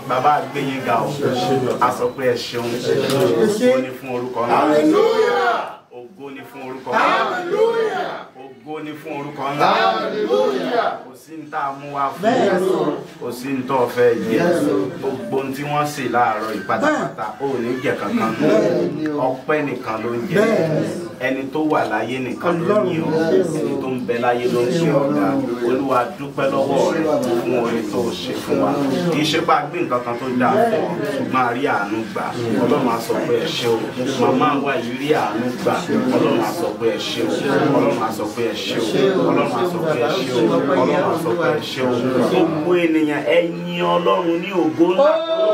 bàbá àgbẹ̀yìn ga ọ̀ a sọ pé ẹ ṣeun ògo ni fún orúkọ ńlá ògo ni fún orúkọ ńlá ògo ni fún orúkọ ńlá kò sí ní tá a mú wá fún kò sí ní tó fẹ́ yẹ gbogbo tí wọ́n ṣe láàárọ̀ ìpátápátá ò ní jẹ kankan ọpẹ́ nìkan ló ń jẹ ẹni tó wà láyé nìkan ló ń yìn ọ́ ẹni tó ń bẹ láyé ló ń ṣe ọ̀gá Olúwa dúpẹ́ lọ́wọ́ rẹ fún oore tó ṣe fún wa kì í ṣe pé a gbé nǹkan kan tó dáa fún ọ ṣùgbọ́n a rí àánú gbà Ọlọ́run á sọ pé ẹ ṣé o màmá wa yìí rí àánú gbà Ọlọ́run á sọ pé ẹ ṣé o Ọlọ́run á sọ pé ẹ ṣé o Ọlọ́run á sọ pé ẹ ṣé o Ọlọ́run á sọ pé ẹ ṣé o gbogbo ènìyàn ẹ yìn Ọlọ́run ní ògo ńlá.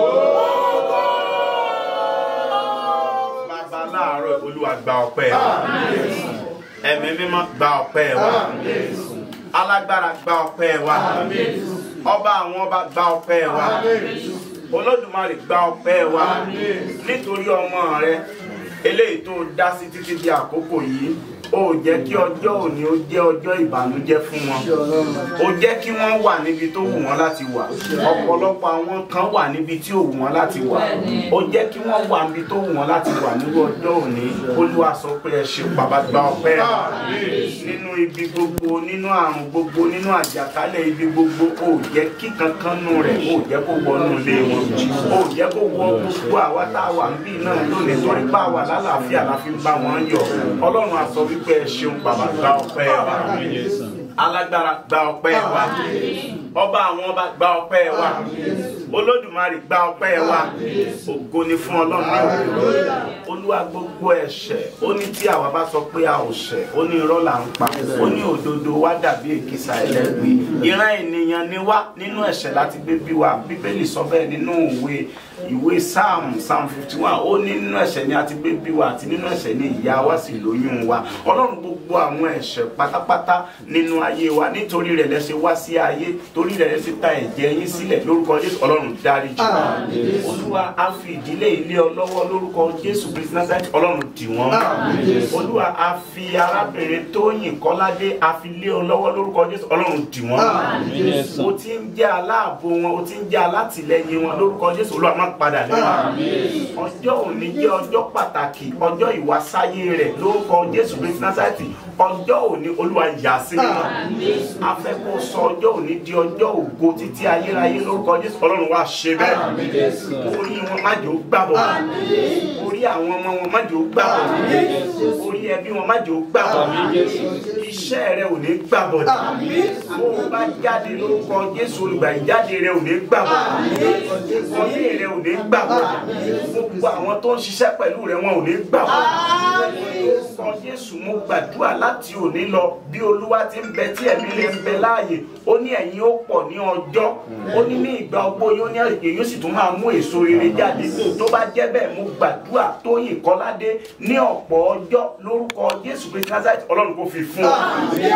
Bàbá láàárọ̀ Olúwa gba ọpẹ́ wa ẹ̀mí mímọ́ gba ọpẹ́ wa alágbára gba ọpẹ́ wa ọba àwọn ọba gba ọpẹ́ wa Olódùmarè gba ọpẹ́ wa nítorí ọmọ rẹ eléyìí tó dá sí títí di àkókò yìí ó jẹ́ kí ọjọ́ òní ó jẹ́ ọjọ́ ìbànújẹ́ fún wọn ó jẹ́ kí wọ́n wà níbi tó wù wọ́n láti wà ọ̀pọ̀lọpọ̀ àwọn kan wà níbi tí ò wù wọ́n láti wà ó jẹ́ kí wọ́n wà níbi tó wù wọ́n láti wà nírú ọjọ́ òní Olúwa sọ pé ẹ ṣé bàbá gba ọpẹ́ nínú ibi gbogbo nínú àrùn gbogbo nínú àjàkálẹ̀ ibi gbogbo ó jẹ́ kí kankan nù rẹ̀ ó jẹ́ kó wọnú ilé wọn ó jẹ́ kó wọ gbogbo àwa tá a wà níbí náà lónìí torí bá wà lálàáfíà la fi bá wọn yọ Ọlọ́run á sọ wípé ẹ ṣeun bàbá gba ọpẹ́ wa alágbára gba ọpẹ́ wa ọba àwọn ọba gba ọpẹ́ wa Olódùmarè gba ọpẹ́ wa ògo ni fún Ọlọ́run ní òkè Olúwa gbogbo ẹ̀ṣẹ̀ ó ní tí àwa bá sọ pé a ò ṣẹ̀ ó ní irọ́ là ń pa ó ní òdodo wa dàbí èkìsà ẹlẹ́gbẹ́ ìran ènìyàn ni wá nínú ẹ̀ṣẹ̀ láti gbé bí wa Bíbélì sọ bẹ́ẹ̀ nínú ìwé Psalm 51 ó ní nínú ẹ̀ṣẹ̀ ni a ti gbé bí wa àti nínú ẹ̀ṣẹ̀ ni ìyá wa sì lóyún wa Ọlọ́run gbogbo àwọn ẹ̀ṣẹ̀ pátápátá nínú ayé wa nítorí rẹ̀ lẹ ṣe wá sí ayé torí rẹ̀ lẹ ṣe ta ẹ̀jẹ̀ yín sílẹ̀ lórúkọ Jésù Ọlọ́run dáríjì wa Olúwa á fi ìdílé ilé ọ lọ́wọ́ lórúkọ Jésù Kristi Násárẹ́tì Ọlọ́run dì wọ́n Olúwa á fi arábìnrin Tóyìn Kọ́ládé á fi lé ọ lọ́wọ́ lórúkọ Jésù Ọlọ́run dì wọ́n o ti ń jẹ́ aláàbò wọn o ti ń jẹ́ alátìlẹ́yìn wọn lórúkọ Jésù Olúwa má padà lẹ́yìn ọjọ́ òní jẹ́ ọjọ́ pàtàkì ọjọ́ ìwàsáyé rẹ̀ lórúkọ Jésù Kristi Násárẹ́tì ọjọ́ òní Olúwa yà sí mímọ́ a fẹ́ kó sọ ọjọ́ òní di ọjọ́ ògo títí ayérayé lórúkọ Jésù Ọlọ́run wá ṣe bẹ́ẹ̀ orí wọn má jẹ́ ó gbàbọ̀ orí àwọn ọmọ wọn má jẹ́ ó gbàbọ̀ orí ẹbí wọn má jẹ́ ó gbàbọ̀ iṣẹ́ rẹ ò ní gbàbọ̀ bó o bá jáde lórúkọ Jésù olùgbà ìjáde rẹ ò ní gbàbọ̀ ìkọ́lé rẹ ò ní gbàbọ̀ gbogbo àwọn tó ń ṣiṣẹ́ pẹ̀lú rẹ wọn ò ní gbàbọ̀ lórúkọ Jésù mo gbàdúrà láti òní lọ bí Olúwa ti ń bẹ tí ẹ̀mí rẹ̀ ń bẹ láàyè ó ní ẹ̀yin ó pọ̀ ní ọjọ́ ó ní ní ìgbà ogbó yóò ní èyí ó sì tún máa mú èso rere jáde tó bá jẹ́ bẹ́ẹ̀ mo gbàdúrà Tóyìn Kọ́ládé ní ọ̀pọ̀ ọjọ́ lórúkọ Jésù Kristi Násárẹ́tì Ọlọ́run kò fi fún ọ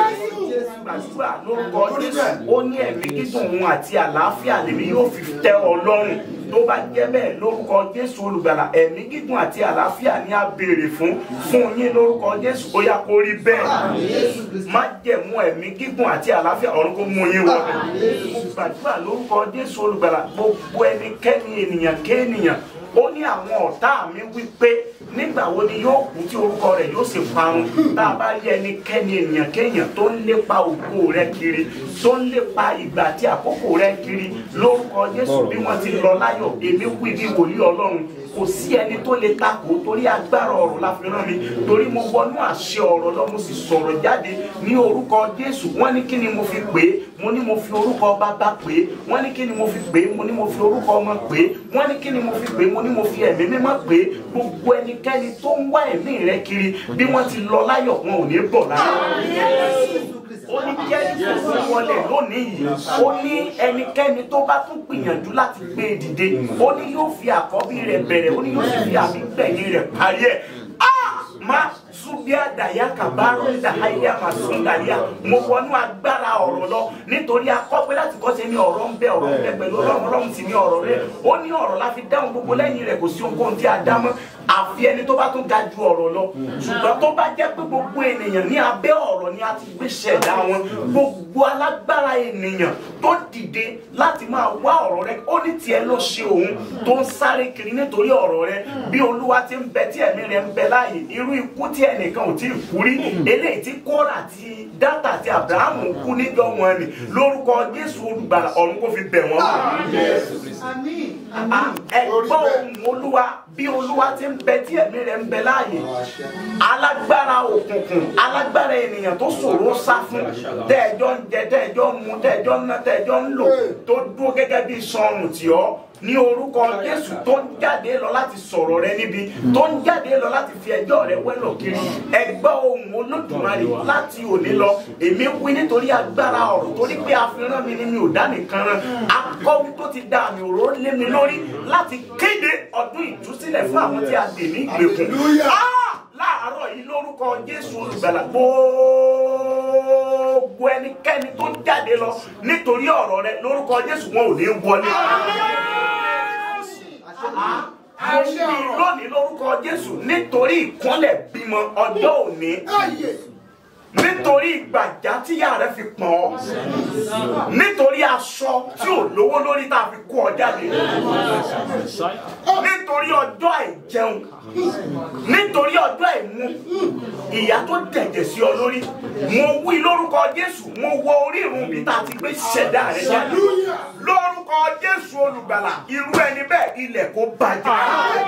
gbàdúrà lórúkọ Jésù ó ní ẹ̀mí gígùn òun àti àlàáfíà lèmi yóò fi tẹ́ ọ lọ́rùn tó bá jẹ́ bẹ́ẹ̀ lórúkọ Jésù olùgbàlà ẹ̀mí gígùn àti àlàáfíà ni a béèrè fún yín lórúkọ Jésù ó yá kó rí bẹ́ẹ̀ má jẹ̀mú ẹ̀mí gígùn àti àlàáfíà ọ̀run kó mú yín wọ̀ mo gbàdúrà lórúkọ Jésù olùgbàlà gbogbo ẹnikẹ́ni ènìyàn kéènìyàn ó ní àwọn ọ̀tá mi wí pé nígbà wo ni yóò kú tí orúkọ rẹ̀ yóò sì parun tá a bá rí ẹnikẹ́ni ènìyàn kéèyàn tó ń lépa ògo rẹ̀ kiri tó ń lépa ìgbà àti àkókò rẹ̀ kiri lórúkọ Jésù bí wọ́n ti lọ láyọ̀ èmi wí bí wòlíì Ọlọ́run kò sí ẹni tó lè takò torí agbára ọ̀rọ̀ la fi rán mi torí mo wọnú àṣẹ ọ̀rọ̀ lọ mo sì sọ̀rọ̀ jáde ní orúkọ Jésù wọ́n ní kí ni mo fi pè é mo ní mo fi orúkọ bàbá pè é wọ́n ní kí ni mo fi pè é mo ní mo fi orúkọ ọmọ pè é wọ́n ní kí ni mo fi pè é mo ní mo fi ẹ̀mí mímọ́ pè é gbogbo ẹnikẹ́ni tó ń wá ẹ̀mí rẹ kiri bí wọ́n ti lọ láyọ̀ wọn ò ní bọ̀ láyọ̀ ó ní kí ẹni tó ń wọlé lónìí yìí ó ní ẹnikẹ́ni tó bá tún gbìyànjú láti gbé e dìde ó ní yóò fi àkọ́bí rẹ̀ bẹ̀rẹ̀ ó ní yóò sì fi àmì gbẹ̀yìn rẹ̀ parí ẹ̀ má subia daya kabaro dahaya masundalia mo wọnú agbára ọ̀rọ̀ lọ nítorí akọ́pẹ́ láti kọ́ sí ní ọ̀rọ̀ ń bẹ ọ̀rọ̀ ń bẹ pẹ̀lú Ọlọ́run sì ní ọ̀rọ̀ rẹ̀ ó ní ọ̀rọ̀ la fi dáhùn gbogbo lẹ́yìn rẹ̀ kò sí ohunkóhun tí a dá mọ́ àfi ẹni tó bá tún ga ju ọ̀rọ̀ lọ. Ṣùgbọ́n tó bá jẹ́ pé gbogbo ènìyàn ní abẹ́ ọ̀rọ̀ ni a ti gbé ṣẹ̀dá wọn, gbogbo alágbára ènìyàn tó dìde láti máa wá ọ̀rọ̀ rẹ, ó ní tiẹ̀ ló ṣe òun tó ń sáré kiri nítorí ọ̀rọ̀ rẹ. Bí Olúwa ti ń bẹ tí ẹ̀mí rẹ̀ ń bẹ láàyè, irú ikú tí ẹnìkan ò tí ì kú rí, eléyìí tí Kórà àti Dátà àti Ábúráhámù kú níjọ́ wọn ni, lórúkọ Jésù olùgbàlà ọ̀run kò fi bẹ̀ wọ́n wò. Ẹgbọ́n ohùn Olúwa bí Olúwa ti ń bẹ tí ẹ̀mí rẹ̀ ń bẹ láàyè. Alágbára òkùnkùn, alágbára ènìyàn tó ṣòro sá fún, tẹ́ẹ̀jọ́ ń jẹ, tẹ́ẹ̀jọ́ ń mu, tẹ́ẹ̀jọ́ ń ná, tẹ́ẹ̀jọ́ ń lò, tó dúró gẹ́gẹ́ bí sọrùn tì ọ́, ní orúkọ Jésù tó ń jáde lọ láti sọ̀rọ̀ rẹ níbi, tó ń jáde lọ láti fi ẹjọ́ rẹ wẹ́lọ̀ kiri. Ẹgbẹ́ ohùn Olódùmarè láti òní lọ, èmi wí nítorí agbára ọ̀rọ̀, torí pé àfihàn mi ni mi ò dá nìkan rán. Akọ́wé tó ti dá àmì òróró lé mi lórí láti kéde ọdún ìtúsílẹ̀ fún àwọn tí a dè ní ìgbèkùn. Láàárọ̀ yìí lórúkọ Jésù olùgbàlà, gbogbo ẹnikẹ́ni tó ń jáde lọ nítorí ọ̀rọ̀ rẹ, lórúkọ Jésù wọn ò ní wọlé. Mo ní lónìí lórúkọ Jésù nítorí ìkúnlẹ̀ bímọ ọjọ́ òní, nítorí ìgbàjá tí ìyá rẹ fi pọ̀n ọ́, nítorí aṣọ tí ò lówó lórí tá a fi kó ọ jáde, nítorí ọjọ́ àìjẹun, nítorí ọjọ́ àìmu, ìyá tó dẹ̀jẹ̀ sí ọ lórí. Mo wí lórúkọ Jésù, mo wọ orí ìrun bí tá a ti gbé ṣẹ̀dá rẹ jáde. Lórúkọ Jésù olùgbàlà, irú ẹni bẹ́ẹ̀ ilẹ̀ kó bàjẹ́.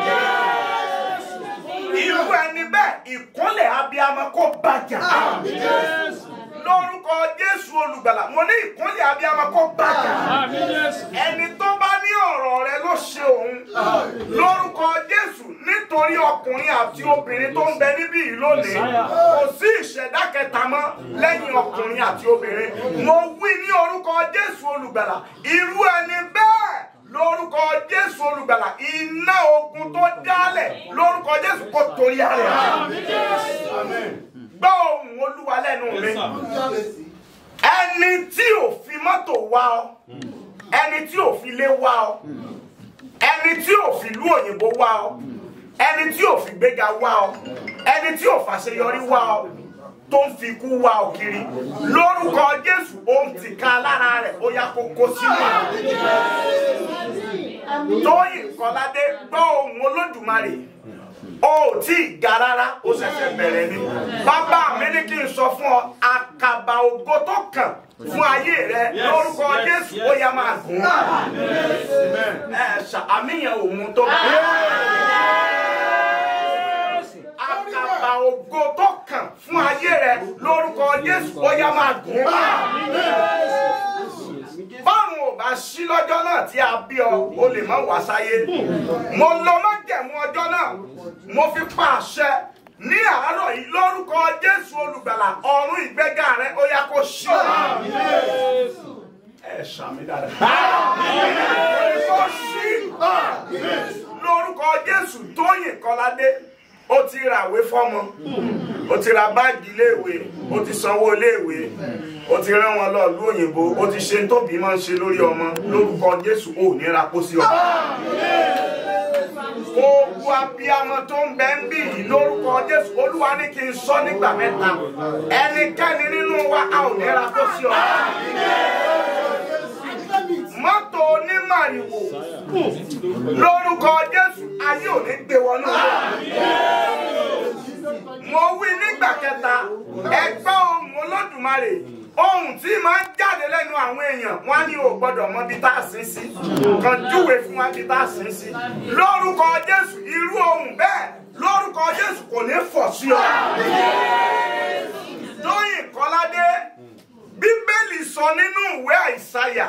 Irú ẹni bẹ́ẹ̀ ìkúnlẹ̀ abiyamọ kó bàjẹ́. Lórúkọ Jésù olùgbàlà, mo ní ìkúnlẹ̀ abiyamọ kó bàjẹ́. Ẹni tó bá ní ọ̀rọ̀ rẹ ló ṣe òun, lórúkọ Jésù, nítorí ọkùnrin àti obìnrin tó ń bẹ níbí yìí lónìí, kò sí ìṣẹ̀dá kẹta mọ́ lẹ́yìn ọkùnrin àti obìnrin. Mo wí ní orúkọ Jésù olùgbàlà, irú ẹni bẹ́ẹ̀ lórúkọ Jésù olùgbàlà, iná ogun tó dálẹ̀ lórúkọ Jésù kó torí ààrẹ. Gbọ́ ohùn Olúwa lẹ́nu mi. Ẹni tí ò fi mọ́tò wá ọ, ẹni tí ò fi ilé wá ọ, ẹni tí ò fi ìlú òyìnbó wá ọ, ẹni tí ò fi gbéga wá ọ, ẹni tí ò fàṣeyọrí wá ọ, tó ń fi ikú wá ọ kiri, lórúkọ Jésù òun ti ká lára rẹ̀, ó yá kó kó sínú. Tóyìn Kọ́ládé, gbọ́ ohùn Olódùmarè. O tí ì ga rárá, ó ṣẹ̀ṣẹ̀ bẹ̀rẹ̀ ni. Bàbá mi ní kí n sọ fún ọ, àkàbà ògo tó kàn fún ayé rẹ, lórúkọ Jésù ó yá máa gùn. Àmìyàn òun tó bẹ̀rẹ̀. Àkàbà ògo tó kàn fún ayé rẹ, lórúkọ Jésù ó yá máa gùn. Báwọn ò bá ṣí lọ́jọ́ náà tí a bí ọ, o lè má wá sáyé. Mo lọ májẹ̀mú ọjọ́ náà, mo fi pa àṣẹ ní àárọ̀ yìí lórúkọ Jésù olùgbàlà, ọ̀run ìgbéga rẹ ó yá kó ṣí. Ẹ ṣàmì dáadáa. Kó ṣí lórúkọ Jésù. Tóyìn Kọ́ládé, ó ti ràwé fọ́mọ, ó ti ra báàgì iléèwé, ó ti sanwó iléèwé, ó ti rán wọn lọ ìlú òyìnbó, ó ti ṣe tó bí máa ń ṣe lórí ọmọ, lórúkọ Jésù ò ní ra kó sí ọ. Gbogbo abiyamọ tó ń bẹ ń bì yìí lórúkọ Jésù, Olúwa ní kí n sọ nígbà mẹ́ta, ẹnikẹ́ni nínú wa a ò ní ra kó sí ọ. Mọ́tò onímàrìwò lórúkọ Jésù, ayé ò ní gbé wọnú rẹ̀. Mo wí nígbà kẹta, ẹgbẹ́ ohùn Olódùmarè, ohùn tí máa ń jáde lẹ́nu àwọn èèyàn, wọ́n ní ò gbọ́dọ̀ mọ bí tá a sin sí, kan júwe fún wa bí tá a sin sí. Lórúkọ Jésù, irú ohùn bẹ́ẹ̀ lórúkọ Jésù kò ní fọ̀ sí ọ. Tóyìn Kọ́ládé, Bíbélì sọ nínú ìwé Àìsáyà,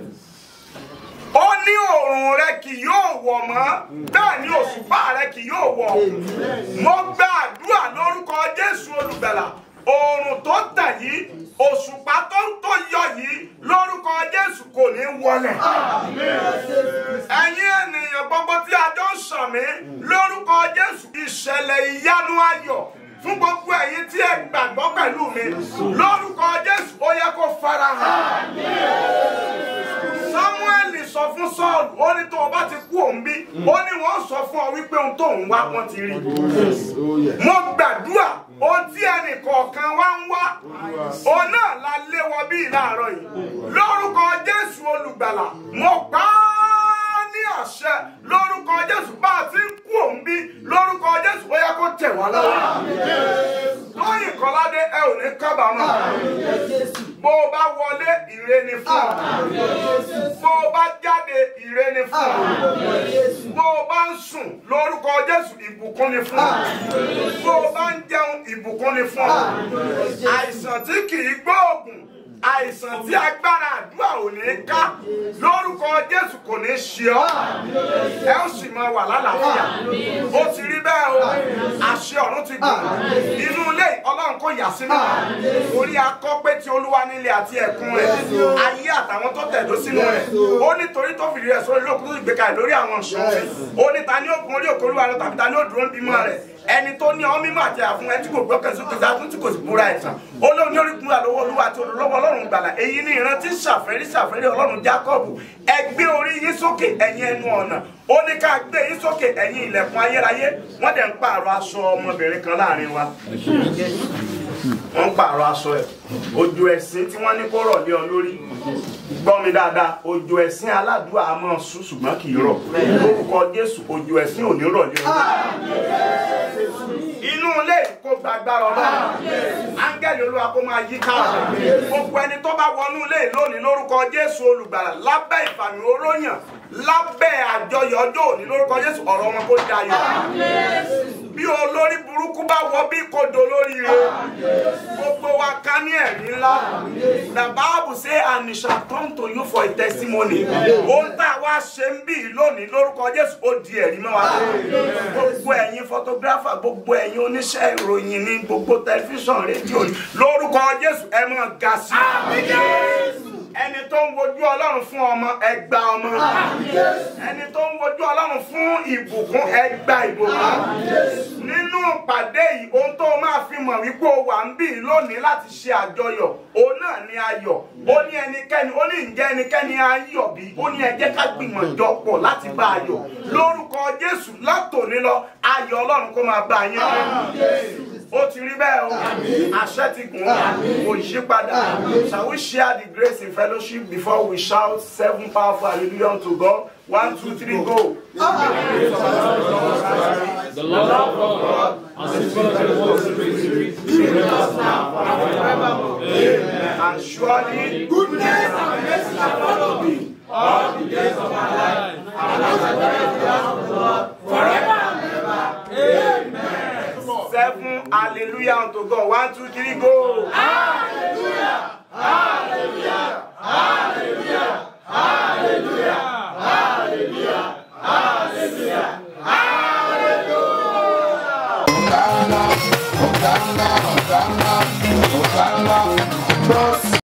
ó ní oòrùn rẹ kì yóò wọ̀ mọ́, bẹ́ẹ̀ ni òṣùpá rẹ kì yóò wọ̀. Mo gba àdúrà lórúkọ Jésù olùgbàlà, oòrùn tó tàn yìí, òṣùpá tó yọ yìí, lórúkọ Jésù kò ní wọlẹ̀. Ẹ̀yin ènìyàn gbogbo tí a jọ ń sàn mí, lórúkọ Jésù ìṣẹ̀lẹ̀ ìyanu ayọ̀ fún gbogbo ẹ̀yin tí ẹ gbàgbọ́ pẹ̀lú mi, lórúkọ Jésù ó yẹ kó farahàn. Sámúẹ́lì sọ fún Sọ́ọ̀lù ó ní tó o bá ti kú òun bí ó ní wọ́n sọ fún ọ wípé ohun tó ń wá wọ́n ti rí. Mo gbàdúrà ohun tí ẹnì kọ̀ọ̀kan wá ń wá òun náà la lé wọ bí láàárọ̀ yìí lórúkọ Jésù olùgbàlà mo pa á ní àṣẹ lórúkọ Jésù bá a ti ń kú òun bí lórúkọ Jésù ó yẹ kó tẹ̀ wá lọ́wọ́. Tóyìn Kọ́ládé ẹ ò ní kábàámọ̀. Bó o bá wọlé ire ni fún ọ. Bó o bá jáde ire ni fún ọ. Bó o bá ń sùn lórúkọ Jésù ìbùkún ni fún ọ. Bó o bá ń jẹun ìbùkún ni fún ọ. Àìsàn tí kì í gbóògùn, àìsàn tí agbára àdúrà ò ní ká lórúkọ Jésù kò ní ṣe ọ́. Ẹ ó sì máa wà lálàáfíà. Ó ti rí bẹ́ẹ̀ o. Àṣẹ ọ̀run ti gùn. Inú ilé Ọlọ́run kò yà sí mímọ́. Orí akọ́ pé ti Olúwa nílé àti ẹ̀kún rẹ̀. Ayé àtàwọn tó tẹ̀dó sínú rẹ̀. Ó nítorí tó fìdí rẹ̀ sórí lókùn tó sì gbé kalẹ̀ lórí àwọn ìṣòro. Ó ní ta ni ó gun orí òkè Olúwa lọ tàbí ta ni ó dúró ń bímọ rẹ̀. Ẹni tó ní ọmọ mímọ́ àti àfún ẹ tí kò gbọ́kàn sí kìsà tún tí kò sì búra ẹ̀sán. Ó lóun ní orí kúnra lọ́wọ́ Olúwa àti olùlọ́wọ́ Ọlọ́run gbàlà. Èyí ni ìrántí ṣàfẹ́rí Ọlọ́run Jákọ́bù. Ẹ gbé orí yín sókè ẹ̀yin ẹnu ọ̀nà. Ó ní ká gbé yín sókè ẹ̀yin ilẹ̀kùn ayérayé. Wọ́n dẹ̀ ń pààrọ̀ aṣọ ọmọbìnrin kan láàrin wa. Wọ́n ń pààrọ̀ aṣọ ẹ̀. Ojú ẹ̀sìn tí wọ́n ní kó rọ̀ lé ọ lórí. Gbọ́ mi dáadáa, ojú ẹ̀sìn aládùúgbò a máa sùn ṣùgbọ́n kì í rọ̀. Lórúkọ Jésù ojú ẹ̀sìn ò ní rọ̀ lé ọ lórí. Inú ilé kó gbàgbára Ọlọ́run. Áńgẹ́lì Olúwa kó máa yí ká. Gbogbo ẹni tó bá wọnú ilé lónìí lórúkọ Jésù olùgbàlà lábẹ́ ìfàmì oróyàn lábẹ́ àjọyọ̀ ọjọ́ òní lórúkọ Jésù ọ̀rọ̀ wọn kó dayọ̀. Bí olórí burúkú bá wọ bí kò dolórí rẹ̀. Gbogbo wa ká ní ẹ̀rí ńlá. The Bible say and it shall come to you for a testimony. Ohun tá a wá ṣe ń bí lónìí lórúkọ Jésù ó di ẹ̀rí mọ́ wa. Gbogbo ẹ̀yin photographer, gbogbo ẹ̀yin oníṣẹ́ ìròyìn ní gbogbo tẹlifíṣàn rédíò ní lórúkọ Jésù ẹ máa ga sí i. Ẹni tó ń wojú Ọlọ́run fún ọmọ ẹ gba ọmọ. Ẹni tó ń wojú Ọlọ́run fún ìbùkún ẹ gba ìbùkún. Nínú ìpàdé yìí ohun tó máa fi mọ̀ wípé o wà ń bí lónìí láti ṣe àjọyọ̀ òun náà ni ayọ̀. Ó ní ẹnikẹ́ni ó ní ǹjẹ́ ẹnikẹ́ni ayọ̀ bí ó ní ẹ jẹ́ ká gbìmọ̀ jọ pọ̀ láti bá ayọ̀. Lórúkọ Jésù látòní lọ ayọ̀ Ọlọ́run kó máa bá yín lọ. Ó ti rí bẹ́ẹ̀ o. Àṣẹ ti gùn kò yí padà. Shall we share the grace in fellowship before we shout 7 powerful hallelujah unto God? 1, 2, 3, go. The love of God and the Spirit of the Holy Spirit be with us now and forevermore. Amen. And surely Goodness and mercy shall follow me all the days of my life, and I shall dwell in the house of the Lord forever and ever. Amen. 7 hallelujah unto God. 1, 2, 3, go. Hallelujah! Hallelujah! Hallelujah! Hallelujah! Hallelujah! Hallelujah! Hallelujah! Hosanna, Hosanna, Hosanna, Hosanna.